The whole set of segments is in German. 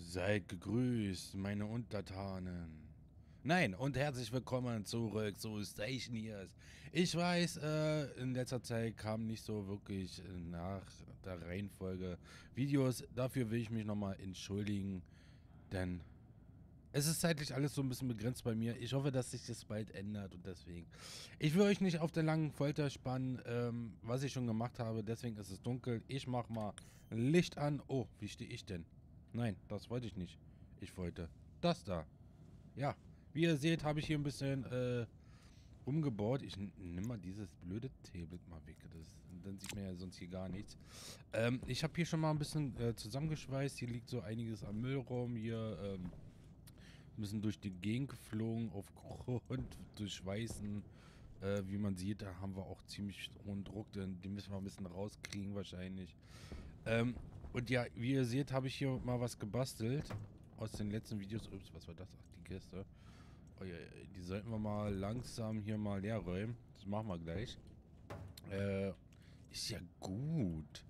Seid gegrüßt, meine Untertanen. Nein, und herzlich willkommen zurück zu Stationeers. Ich weiß, in letzter Zeit kamen nicht so wirklich nach der Reihenfolge Videos. Dafür will ich mich nochmal entschuldigen, denn es ist zeitlich alles so ein bisschen begrenzt bei mir. Ich hoffe, dass sich das bald ändert und deswegen. Ich will euch nicht auf der langen Folter spannen, was ich schon gemacht habe. Deswegen ist es dunkel. Ich mach mal Licht an. Oh, wie stehe ich denn? Nein, das wollte ich nicht. Ich wollte das da. Ja, wie ihr seht, habe ich hier ein bisschen umgebaut. Ich nehme mal dieses blöde Tablet mal weg. Dann sieht man ja sonst hier gar nichts. Ich habe hier schon mal ein bisschen zusammengeschweißt. Hier liegt so einiges am Müll rum. Hier ein bisschen durch die Gegend geflogen aufgrund durch Schweißen. Wie man sieht, da haben wir auch ziemlich hohen Druck. Den müssen wir ein bisschen rauskriegen wahrscheinlich. Und ja, wie ihr seht, habe ich hier mal was gebastelt. Aus den letzten Videos. Ups, was war das? Ach, die Kiste. Oh, ja, die sollten wir mal langsam hier mal leer räumen. Das machen wir gleich. Ist ja gut.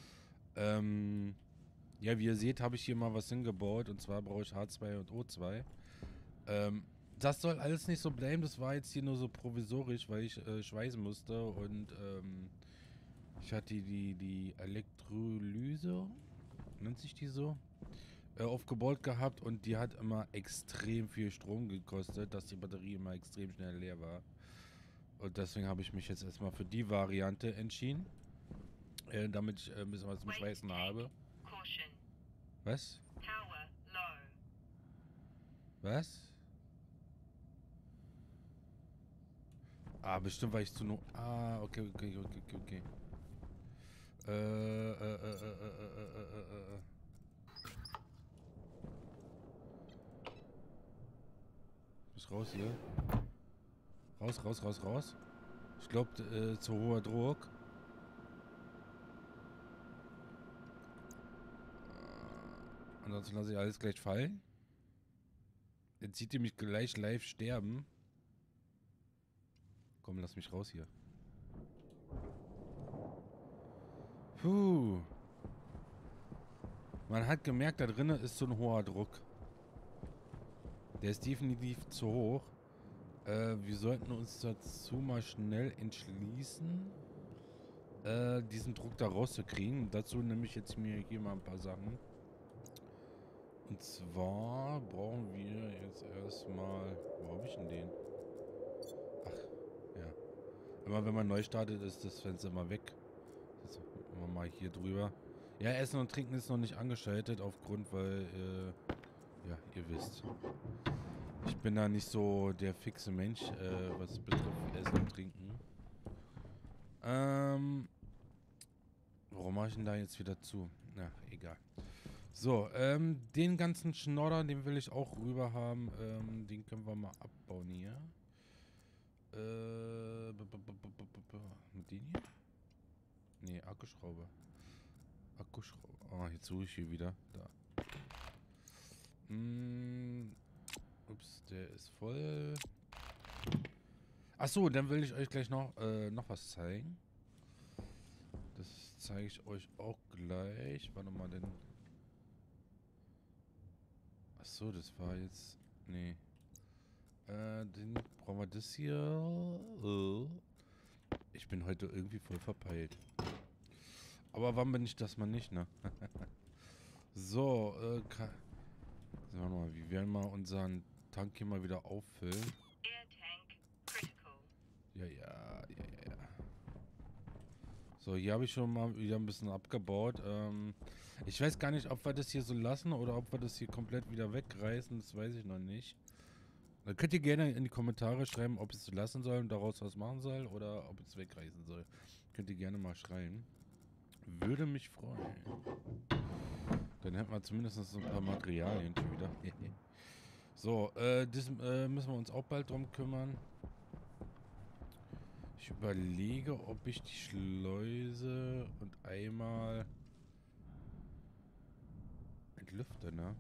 Ja, wie ihr seht, habe ich hier mal was hingebaut. Und zwar brauche ich H2 und O2. Das soll alles nicht so bleiben. Das war jetzt hier nur so provisorisch, weil ich schweißen musste. Und ich hatte die Elektrolyse, nennt sich die so, aufgebaut gehabt. Und die hat immer extrem viel Strom gekostet, dass die Batterie immer extrem schnell leer war. Und deswegen habe ich mich jetzt erstmal für die Variante entschieden. Damit ich ein bisschen was zum Schweißen habe. Was? Was? Ah, bestimmt war ich zu no... Ah, okay. Äh. Bis raus hier. Raus. Ich glaube, zu hoher Druck. Ansonsten lasse ich alles gleich fallen. Jetzt sieht ihr mich gleich live sterben. Komm, lass mich raus hier. Puh. Man hat gemerkt, da drinnen ist so ein hoher Druck. Der ist definitiv zu hoch. Wir sollten uns dazu mal schnell entschließen, diesen Druck da rauszukriegen. Dazu nehme ich jetzt mir hier mal ein paar Sachen. Und zwar brauchen wir jetzt erstmal... Wo habe ich denn den? Ach, ja. Immer wenn man neu startet, ist das Fenster immer weg. Jetzt machen wir mal hier drüber. Ja, Essen und Trinken ist noch nicht angeschaltet, aufgrund, weil, ja, ihr wisst. Ich bin da nicht so der fixe Mensch, was betrifft Essen und Trinken. Warum mache ich denn da jetzt wieder zu? Na, egal. So, den ganzen Schnodder, den will ich auch rüber haben. Den können wir mal abbauen hier. Mit denen hier? Nee, Akkuschrauber. Ah, jetzt suche ich hier wieder. Da. Ups, der ist voll. Achso, dann will ich euch gleich noch was zeigen. Das zeige ich euch auch gleich. Warte mal, denn... Achso, das war jetzt... Nee. Den brauchen wir das hier. Ich bin heute irgendwie voll verpeilt. Aber wann bin ich das mal nicht, ne? So, sagen wir mal, wir werden mal unseren Tank hier mal wieder auffüllen. Ja. So, hier habe ich schon mal wieder ein bisschen abgebaut. Ich weiß gar nicht, ob wir das hier so lassen oder ob wir das hier komplett wieder wegreißen. Das weiß ich noch nicht. Da könnt ihr gerne in die Kommentare schreiben, ob ich es lassen soll und daraus was machen soll oder ob ich es wegreißen soll. Könnt ihr gerne mal schreiben. Würde mich freuen. Dann hätten wir zumindest so ein paar Materialien schon wieder. So, das müssen wir uns auch bald drum kümmern. Ich überlege, ob ich die Schleuse und einmal entlüfte, ne?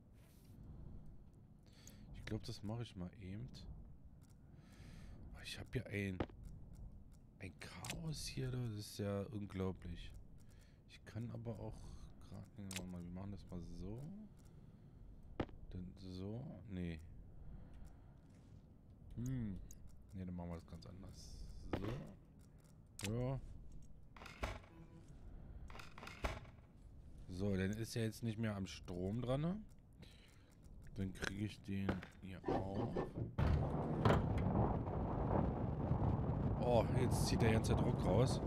Ich glaube, das mache ich mal eben. Oh, ich habe hier ein Chaos hier, das ist ja unglaublich. Ich kann aber auch gerade... Wir machen das mal so. machen wir das ganz anders. So. Ja. So, dann ist er jetzt nicht mehr am Strom dran. Ne? Dann kriege ich den hier auf. Oh, jetzt zieht der ganze Druck raus.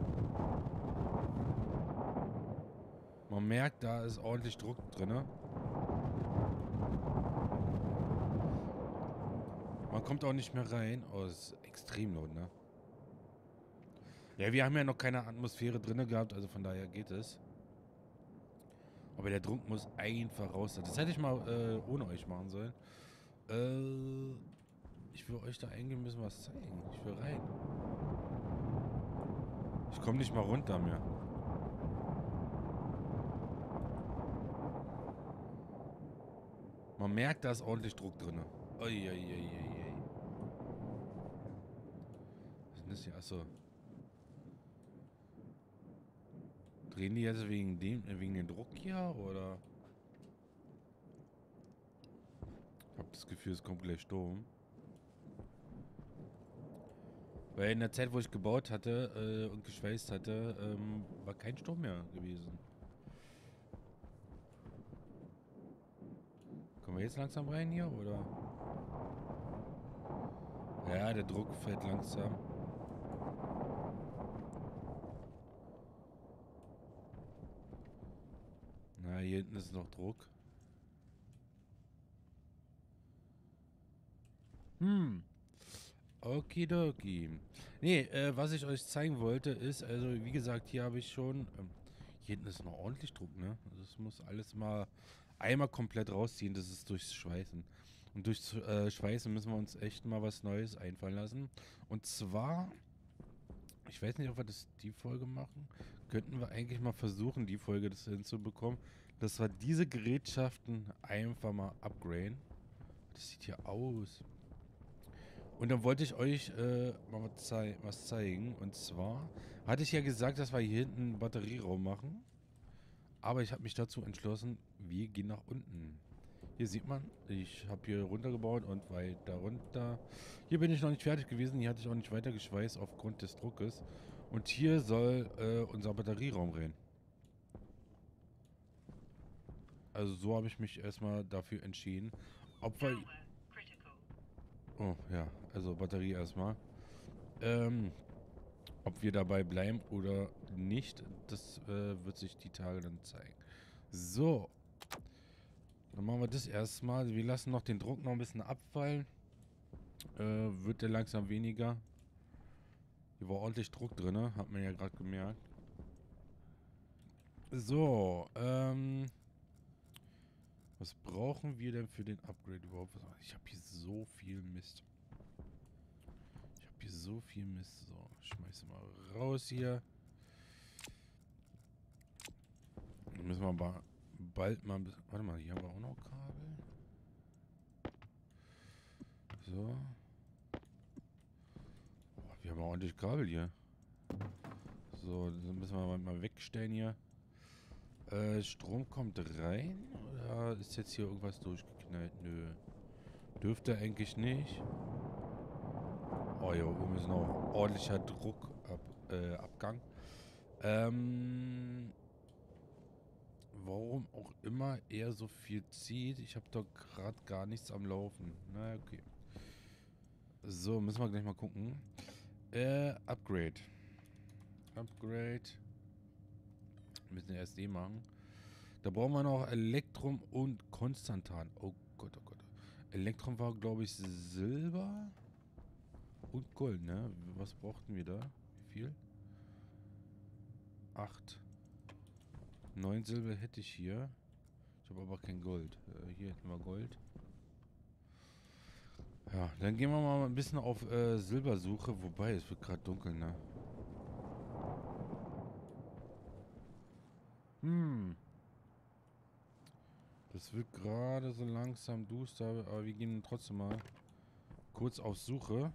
Man merkt, da ist ordentlich Druck drin. Man kommt auch nicht mehr rein. Oh, das ist extrem laut, ne? Ja, wir haben ja noch keine Atmosphäre drin gehabt, also von daher geht es. Aber der Druck muss einfach raus. Das hätte ich mal ohne euch machen sollen. Ich will euch da eigentlich ein bisschen was zeigen. Ich will rein. Ich komme nicht mal runter mehr. Man merkt, da ist ordentlich Druck drin. Uiuiuiui. Was ist denn das hier? Achso. Drehen die jetzt wegen dem Druck hier, oder? Ich habe das Gefühl, es kommt gleich Sturm. Weil in der Zeit, wo ich gebaut hatte und geschweißt hatte, war kein Sturm mehr gewesen. Kommen wir jetzt langsam rein hier, oder? Ja, der Druck fällt langsam. Na, hier hinten ist noch Druck. Okidoki. Nee, was ich euch zeigen wollte ist, also wie gesagt, hier habe ich schon, hier hinten ist noch ordentlich Druck, ne? Also das muss alles mal einmal komplett rausziehen, das ist durchs Schweißen. Und durchs Schweißen müssen wir uns echt mal was Neues einfallen lassen. Und zwar, ich weiß nicht, ob wir das die Folge machen, könnten wir eigentlich mal versuchen, die Folge das hinzubekommen, dass wir diese Gerätschaften einfach mal upgraden. Das sieht hier aus. Und dann wollte ich euch mal was zeigen. Und zwar hatte ich ja gesagt, dass wir hier hinten einen Batterieraum machen. Aber ich habe mich dazu entschlossen, wir gehen nach unten. Hier sieht man, ich habe hier runtergebaut und weiter runter. Hier bin ich noch nicht fertig gewesen. Hier hatte ich auch nicht weiter geschweißt aufgrund des Druckes. Und hier soll unser Batterieraum rein. Also so habe ich mich erstmal dafür entschieden. Ob wir... Oh, ja, also Batterie erstmal. Ob wir dabei bleiben oder nicht, das wird sich die Tage dann zeigen. So. Dann machen wir das erstmal. Wir lassen noch den Druck noch ein bisschen abfallen. Wird der langsam weniger. Hier war ordentlich Druck drin, ne? Hat man ja gerade gemerkt. So, was brauchen wir denn für den Upgrade überhaupt? Ich habe hier so viel Mist. So viel Mist. So, schmeiße mal raus hier. Dann müssen wir aber bald mal ein bisschen... Warte mal, hier haben wir auch noch Kabel. So. Oh, wir haben ordentlich Kabel hier. So, dann müssen wir mal wegstellen hier. Strom kommt rein? Oder ist jetzt hier irgendwas durchgeknallt? Nö. Dürfte eigentlich nicht. Oh, hier oben ist noch ordentlicher Druckabgang. Warum auch immer er so viel zieht. Ich habe doch gerade gar nichts am Laufen. Na, okay. So, müssen wir gleich mal gucken. Upgrade. Upgrade. Wir müssen erst den machen. Da brauchen wir noch Elektrum und Konstantan. Oh Gott, oh Gott. Elektrum war, glaube ich, Silber und Gold, ne? Was brauchten wir da? Wie viel? 8. 9 Silber hätte ich hier. Ich habe aber kein Gold. Hier hätten wir Gold. Ja, dann gehen wir mal ein bisschen auf Silbersuche. Wobei, es wird gerade dunkel, ne? Das wird gerade so langsam duster, aber wir gehen trotzdem mal kurz auf Suche.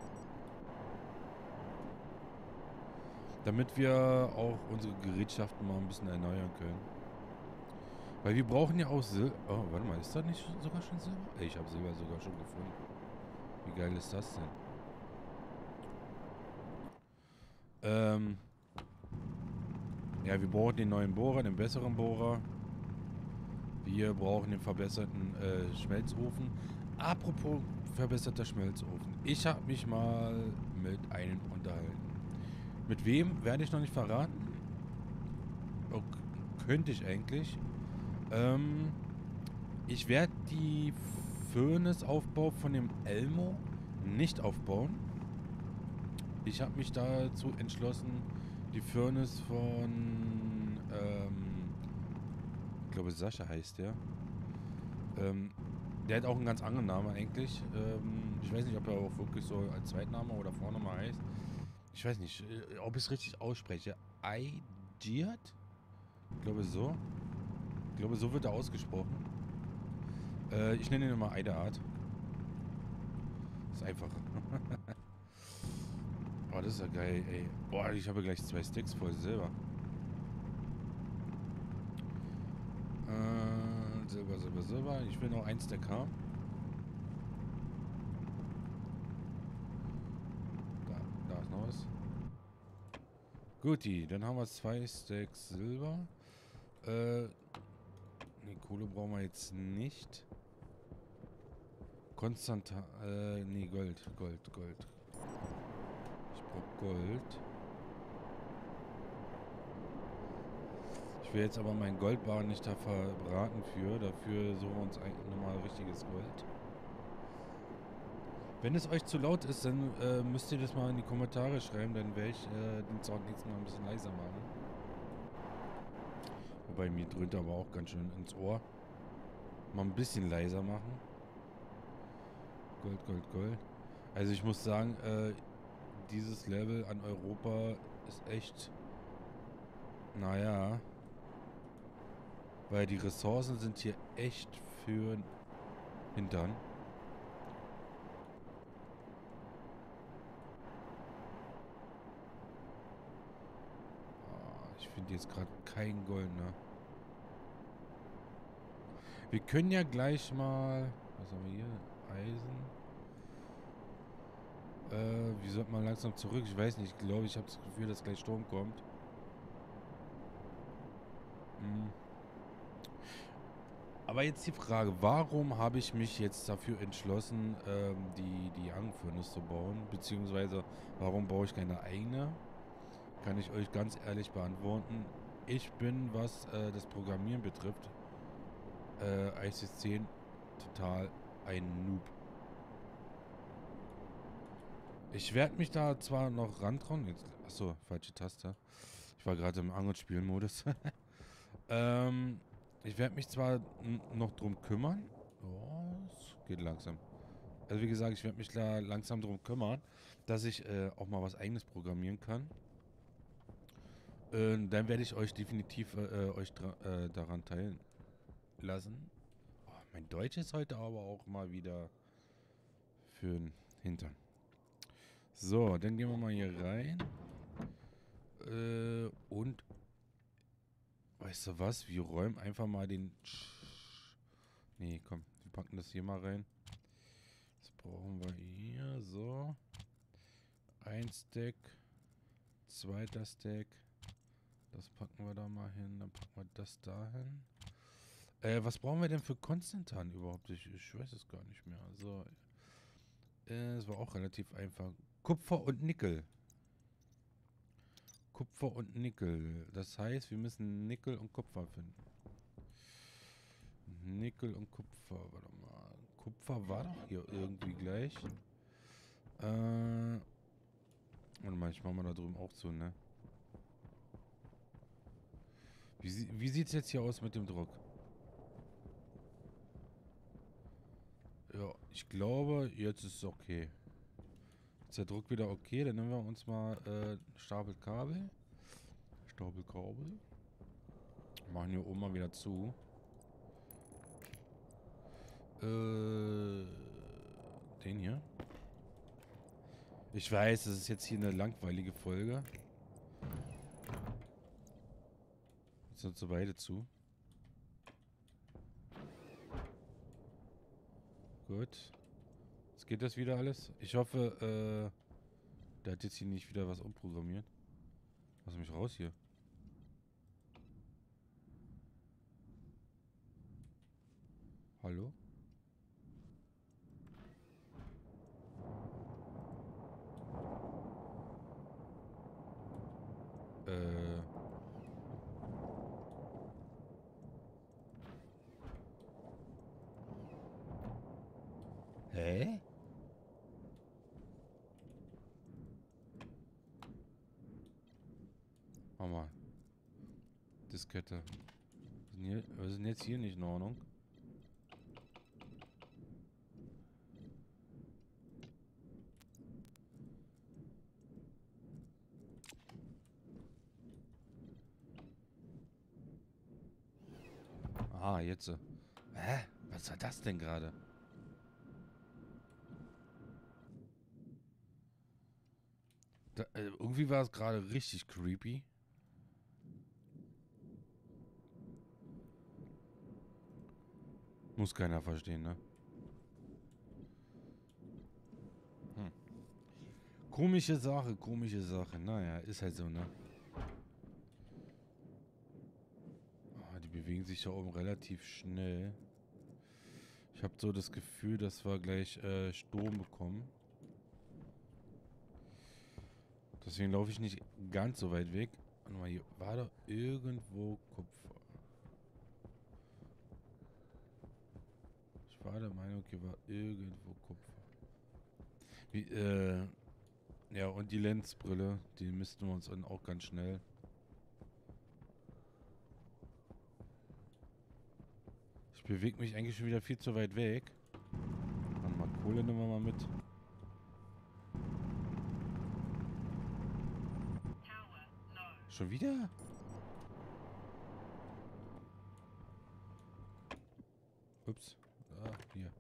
Damit wir auch unsere Gerätschaften mal ein bisschen erneuern können. Weil wir brauchen ja auch Silber. Oh, warte mal, ist da nicht sogar schon Silber? Ey, ich habe Silber sogar schon gefunden. Wie geil ist das denn? Ähm, ja, wir brauchen den neuen Bohrer, den besseren Bohrer. Wir brauchen den verbesserten Schmelzofen. Apropos verbesserter Schmelzofen. Ich habe mich mal mit einem unterhalten. Mit wem, werde ich noch nicht verraten. Oh, könnte ich eigentlich. Ich werde die Furnace-Aufbau von dem Elmo nicht aufbauen. Ich habe mich dazu entschlossen, die Furnace von, ich glaube Sascha heißt der. Der hat auch einen ganz anderen Namen eigentlich. Ich weiß nicht, ob er auch wirklich so als Zweitname oder Vorname heißt. Ich weiß nicht, ob ich es richtig ausspreche. Aigiert? Ich glaube so. Ich glaube, so wird er ausgesprochen. Ich nenne ihn immer Eideart. Ist einfacher. Oh, das ist ja geil, ey. Boah, ich habe gleich 2 Sticks voll Silber. Silber, Silber, Silber. Ich will noch 1 Stack haben. Da ist noch was. Guti, dann haben wir 2 Stacks Silber. Ne, Kohle brauchen wir jetzt nicht. Konstanta, nee, Gold. Ich brauche Gold. Ich will jetzt aber meinen Goldbarren nicht da verbraten für. Dafür suchen wir uns eigentlich nochmal richtiges Gold. Wenn es euch zu laut ist, dann müsst ihr das mal in die Kommentare schreiben, dann werde ich den Sound nächstes Mal ein bisschen leiser machen. Wobei mir dröhnt aber auch ganz schön ins Ohr. Mal ein bisschen leiser machen. Gold. Also ich muss sagen, dieses Level an Europa ist echt, naja, weil die Ressourcen sind hier echt für Hintern. Ich finde jetzt gerade kein Gold, ne? Wir können ja gleich mal, was haben wir hier? Eisen. Wie sollte man langsam zurück? Ich weiß nicht, ich habe das Gefühl, dass gleich Sturm kommt. Aber jetzt die Frage, warum habe ich mich jetzt dafür entschlossen, die Angenfurnace zu bauen? Beziehungsweise, warum baue ich keine eigene? Kann ich euch ganz ehrlich beantworten. Ich bin, was das Programmieren betrifft, ICS 10 total ein Noob. Ich werde mich da zwar noch rantrauen. Achso, falsche Taste. Ich war gerade im An- und Spielmodus. Ich werde mich zwar noch drum kümmern. Oh, es geht langsam. Also wie gesagt, ich werde mich da langsam drum kümmern, dass ich auch mal was eigenes programmieren kann. Dann werde ich euch definitiv euch daran teilen lassen. Oh, mein Deutsch ist heute aber auch mal wieder für den Hintern. So, dann gehen wir mal hier rein. Und weißt du was? Wir räumen einfach mal den... Nee, komm, wir packen das hier mal rein. Das brauchen wir hier. So. 1 Stack. 2. Stack. Das packen wir da mal hin. Dann packen wir das da hin. Was brauchen wir denn für Konstantan überhaupt? Ich weiß es gar nicht mehr. So. Es war auch relativ einfach. Kupfer und Nickel. Kupfer und Nickel. Das heißt, wir müssen Nickel und Kupfer finden. Nickel und Kupfer. Warte mal. Kupfer war doch hier irgendwie gleich. Warte mal, ich mach mal da drüben auch zu, ne? Wie sieht's jetzt hier aus mit dem Druck? Ja, ich glaube, jetzt ist es okay. Ist der Druck wieder okay? Dann nehmen wir uns mal Stapel Kabel. Machen hier oben mal wieder zu. Den hier. Ich weiß, das ist jetzt hier eine langweilige Folge. Jetzt sind so beide zu. Gut. Jetzt geht das wieder alles. Ich hoffe, der hat jetzt hier nicht wieder was umprogrammiert. Lass mich raus hier. Hallo? Hä? Mach mal. Diskette. Was ist denn jetzt hier nicht in Ordnung? Ah, jetzt. Hä? Was war das denn gerade? Irgendwie war es gerade richtig creepy. Muss keiner verstehen, ne? Hm. Komische Sache, komische Sache. Naja, ist halt so, ne? Ah, die bewegen sich da oben relativ schnell. Ich habe so das Gefühl, dass wir gleich Sturm bekommen. Deswegen laufe ich nicht ganz so weit weg. Warte mal, hier war doch irgendwo Kupfer. Ich war der Meinung, hier war irgendwo Kupfer. Wie, ja, und die Lensbrille, die missten wir uns dann auch ganz schnell. Ich bewege mich eigentlich schon wieder viel zu weit weg. Warte mal, Kohle nehmen wir mal mit. Schon wieder? Ups. Ah, hier.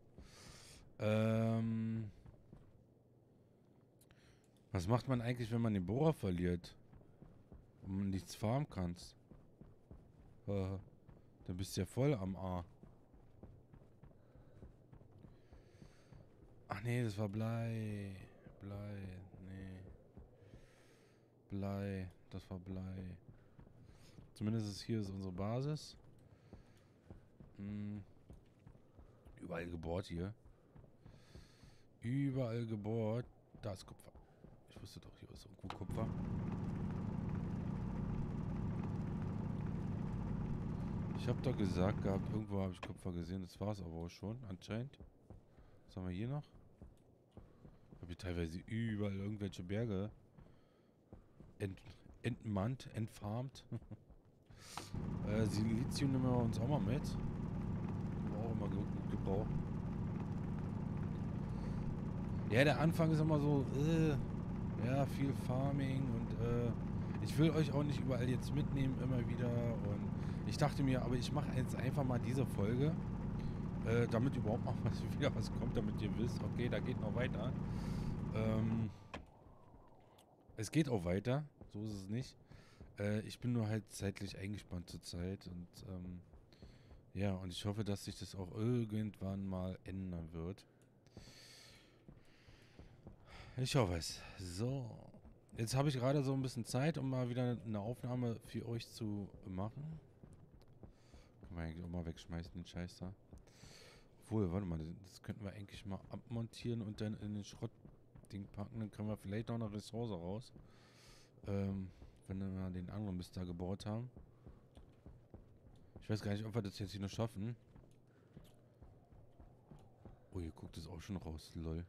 Was macht man eigentlich, wenn man den Bohrer verliert? Und man nichts farmen kannst? Dann bist du ja voll am A. Ach nee, das war Blei. Blei, nee. Blei, das war Blei. Zumindest ist hier ist unsere Basis. Überall gebohrt hier. Überall gebohrt. Da ist Kupfer. Ich wusste doch, hier ist irgendwo Kupfer. Ich habe doch gesagt gehabt, irgendwo habe ich Kupfer gesehen. Das war es aber auch schon, anscheinend. Was haben wir hier noch? Ich habe hier teilweise überall irgendwelche Berge entmannt, entfarmt. Silizium nehmen wir uns auch mal mit. Können wir auch immer gut gebrauchen. Ja, der Anfang ist immer so, ja, viel Farming und ich will euch auch nicht überall jetzt mitnehmen, immer wieder. Und ich dachte mir, aber ich mache jetzt einfach mal diese Folge, damit überhaupt mal wieder was kommt, damit ihr wisst, okay, da geht noch weiter. Es geht auch weiter, so ist es nicht. Ich bin nur halt zeitlich eingespannt zur Zeit und ja, und ich hoffe, dass sich das auch irgendwann mal ändern wird. Ich hoffe es. So. Jetzt habe ich gerade so ein bisschen Zeit, um mal wieder eine Aufnahme für euch zu machen. Können wir eigentlich auch mal wegschmeißen, den Scheiß da. Obwohl, warte mal, das könnten wir eigentlich mal abmontieren und dann in den Schrottding packen. Dann können wir vielleicht noch eine Ressource raus. Wenn wir den anderen Mist da gebaut haben. Ich weiß gar nicht, ob wir das jetzt hier noch schaffen. Oh, hier guckt es auch schon raus, lol.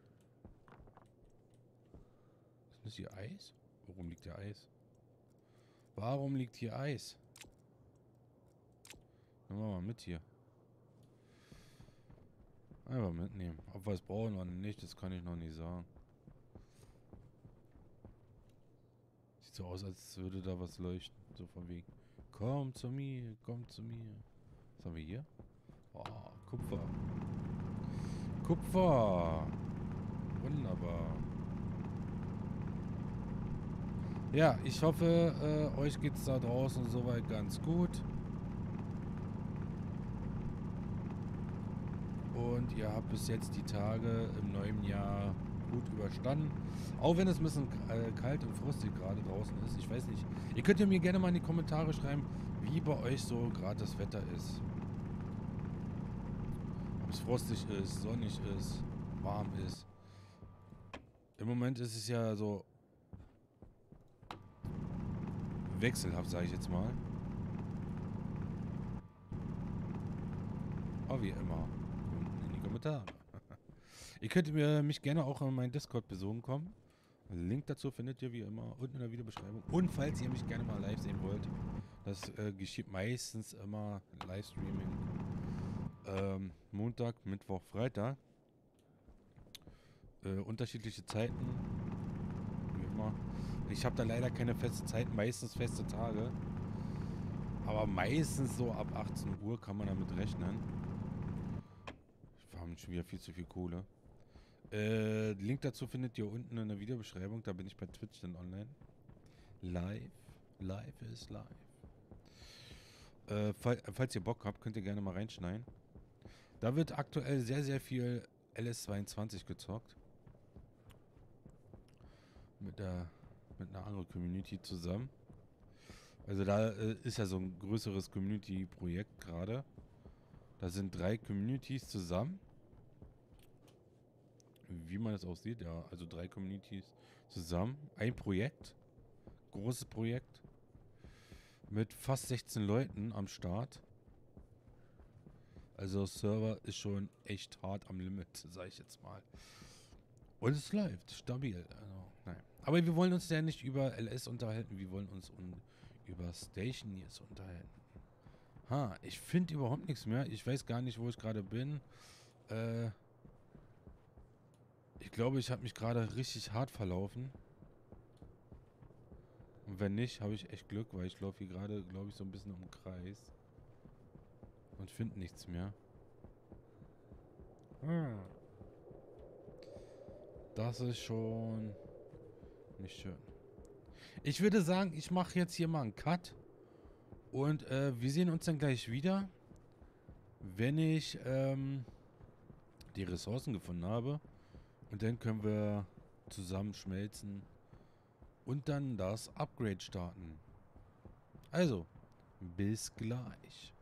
Ist das hier Eis? Warum liegt hier Eis? Warum liegt hier Eis? Nehmen wir mal mit hier. Einfach mitnehmen. Ob wir es brauchen oder nicht, das kann ich noch nicht sagen. Sieht so aus, als würde da was leuchten. So von wegen. Komm zu mir, komm zu mir. Was haben wir hier? Oh, Kupfer. Kupfer. Wunderbar. Ja, ich hoffe, euch geht's da draußen soweit ganz gut. Und ihr habt bis jetzt die Tage im neuen Jahr gut überstanden. Auch wenn es ein bisschen kalt und frostig gerade draußen ist. Ich weiß nicht. Ihr könnt ja mir gerne mal in die Kommentare schreiben, wie bei euch so gerade das Wetter ist. Ob es frostig ist, sonnig ist, warm ist. Im Moment ist es ja so wechselhaft, sage ich jetzt mal. Aber wie immer, unten in die Kommentare. Ihr könnt mich gerne auch in meinen Discord besuchen kommen. Link dazu findet ihr wie immer unten in der Videobeschreibung. Und falls ihr mich gerne mal live sehen wollt, das geschieht meistens immer Livestreaming. Montag, Mittwoch, Freitag. Unterschiedliche Zeiten. Wie immer. Ich habe da leider keine feste Zeit, meistens feste Tage. Aber meistens so ab 18 Uhr kann man damit rechnen. Wir haben schon wieder viel zu viel Kohle. Link dazu findet ihr unten in der Videobeschreibung. Da bin ich bei Twitch dann online. Live. Live ist live. Falls ihr Bock habt, könnt ihr gerne mal reinschneiden. Da wird aktuell sehr, sehr viel LS22 gezockt. Mit einer anderen Community zusammen. Also da ist ja so ein größeres Community-Projekt gerade. Da sind 3 Communities zusammen. Wie man es auch sieht, ja. Also 3 Communities zusammen. Ein Projekt. Großes Projekt. Mit fast 16 Leuten am Start. Also Server ist schon echt hart am Limit, sage ich jetzt mal. Und es läuft stabil. Also, naja. Aber wir wollen uns ja nicht über LS unterhalten, wir wollen uns über Stationeers unterhalten. Ich finde überhaupt nichts mehr. Ich weiß gar nicht, wo ich gerade bin. Ich glaube, ich habe mich gerade richtig hart verlaufen. Und wenn nicht, habe ich echt Glück, weil ich laufe hier gerade, glaube ich, so ein bisschen im Kreis. Und finde nichts mehr. Das ist schon nicht schön. Ich würde sagen, ich mache jetzt hier mal einen Cut. Und wir sehen uns dann gleich wieder, wenn ich die Ressourcen gefunden habe. Und dann können wir zusammen schmelzen und dann das Upgrade starten. Also, bis gleich.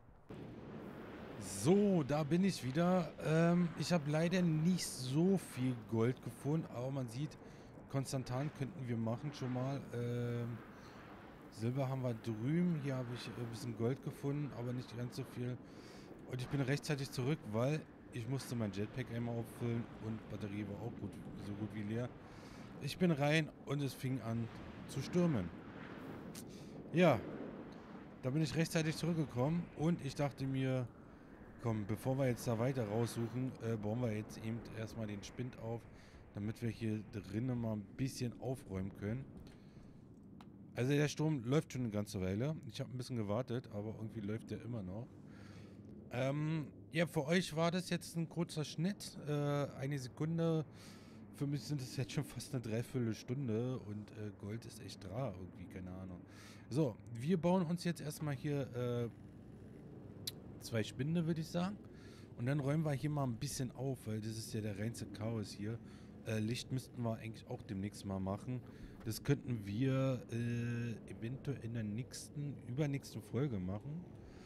So, da bin ich wieder. Ich habe leider nicht so viel Gold gefunden, aber man sieht, Konstantan könnten wir machen schon mal. Silber haben wir drüben. Hier habe ich ein bisschen Gold gefunden, aber nicht ganz so viel. Und ich bin rechtzeitig zurück, weil ich musste mein Jetpack einmal auffüllen und Batterie war auch gut, so gut wie leer. Ich bin rein und es fing an zu stürmen. Ja, da bin ich rechtzeitig zurückgekommen und ich dachte mir, komm, bevor wir jetzt da weiter raussuchen, bauen wir jetzt eben erstmal den Spind auf, damit wir hier drinnen mal ein bisschen aufräumen können. Also der Sturm läuft schon eine ganze Weile. Ich habe ein bisschen gewartet, aber irgendwie läuft der immer noch. Ja, für euch war das jetzt ein kurzer Schnitt. Eine Sekunde. Für mich sind es jetzt schon fast eine Dreiviertelstunde und Gold ist echt rar irgendwie, keine Ahnung. So, wir bauen uns jetzt erstmal hier 2 Spinde, würde ich sagen. Und dann räumen wir hier mal ein bisschen auf, weil das ist ja der reinste Chaos hier. Licht müssten wir eigentlich auch demnächst mal machen. Das könnten wir eventuell in der übernächsten Folge machen.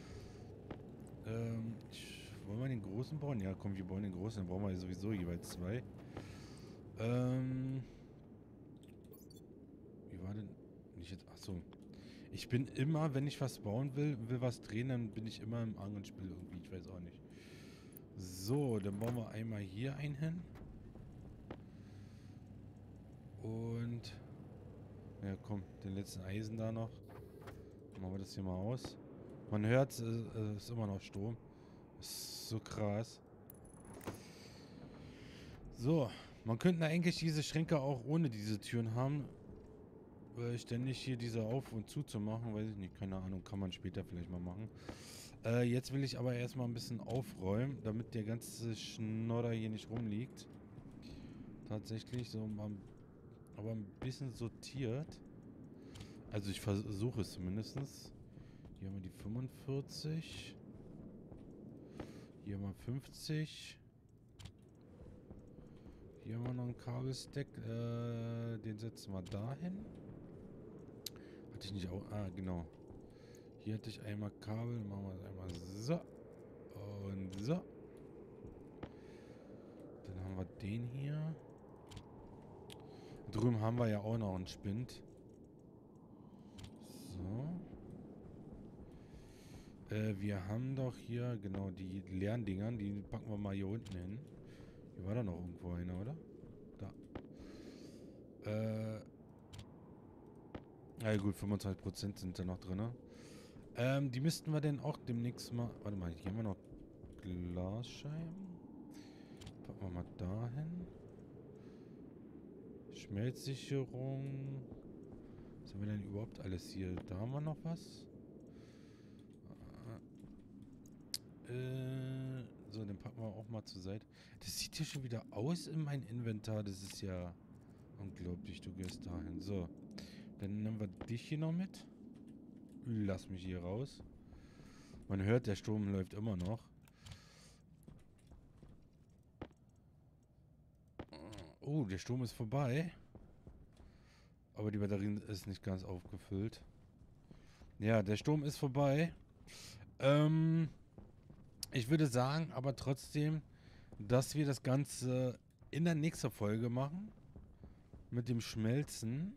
Wollen wir den großen bauen? Ja, komm, wir bauen den großen, dann brauchen wir sowieso jeweils 2. Wie war denn? Nicht jetzt. Achso. Ich bin immer, wenn ich was bauen will was drehen, dann bin ich immer im Angelspiel irgendwie. Ich weiß auch nicht. So, dann bauen wir einmal hier einen hin. Und. Ja, komm, den letzten Eisen da noch. Machen wir das hier mal aus. Man hört, es ist immer noch Strom. Das ist so krass. So, man könnte eigentlich diese Schränke auch ohne diese Türen haben. Weil ständig hier diese auf und zu machen, weiß ich nicht, keine Ahnung, kann man später vielleicht mal machen. Jetzt will ich aber erstmal ein bisschen aufräumen, damit der ganze Schnodder hier nicht rumliegt. Tatsächlich so mal, aber ein bisschen sortiert. Also ich versuche es zumindest. Hier haben wir die 45. Hier haben wir 50. Hier haben wir noch einen Kabelstack. Den setzen wir dahin. Hatte ich nicht auch... Ah, genau. Hier hatte ich einmal Kabel. Machen wir das einmal so. Und so. Dann haben wir den hier. Drüben haben wir ja auch noch einen Spind. So. Wir haben doch hier, genau, die leeren Dingern. Die packen wir mal hier unten hin. Hier war da noch irgendwo einer, oder? Da. Ja gut, 25% sind da noch drin. Die müssten wir denn auch demnächst mal... Warte mal, hier haben wir noch Glasscheiben. Packen wir mal dahin. Schmelzsicherung. Was haben wir denn überhaupt alles hier? Da haben wir noch was. So, den packen wir auch mal zur Seite. Das sieht hier schon wieder aus in meinem Inventar. Das ist ja unglaublich. Du gehst dahin. So. Dann nehmen wir dich hier noch mit. Lass mich hier raus. Man hört, der Strom läuft immer noch. Oh, der Strom ist vorbei. Aber die Batterie ist nicht ganz aufgefüllt. Ja, der Strom ist vorbei. Ich würde sagen, aber trotzdem, dass wir das Ganze in der nächsten Folge machen. Mit dem Schmelzen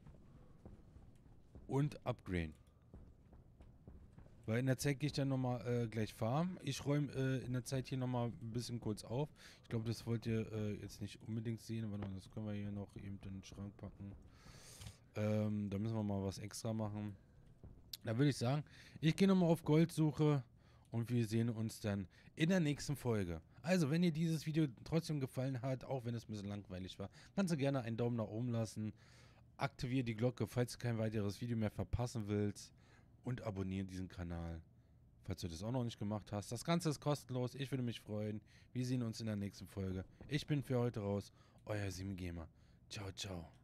und Upgraden. Weil in der Zeit gehe ich dann nochmal gleich farmen. Ich räume in der Zeit hier nochmal ein bisschen kurz auf. Ich glaube, das wollt ihr jetzt nicht unbedingt sehen, aber das können wir hier noch eben in den Schrank packen. Da müssen wir mal was extra machen. Da würde ich sagen, ich gehe nochmal auf Goldsuche und wir sehen uns dann in der nächsten Folge. Also, wenn dir dieses Video trotzdem gefallen hat, auch wenn es ein bisschen langweilig war, kannst du gerne einen Daumen nach oben lassen. Aktiviere die Glocke, falls du kein weiteres Video mehr verpassen willst. Und abonniere diesen Kanal, falls du das auch noch nicht gemacht hast. Das Ganze ist kostenlos. Ich würde mich freuen. Wir sehen uns in der nächsten Folge. Ich bin für heute raus. Euer 7Gamer. Ciao, ciao.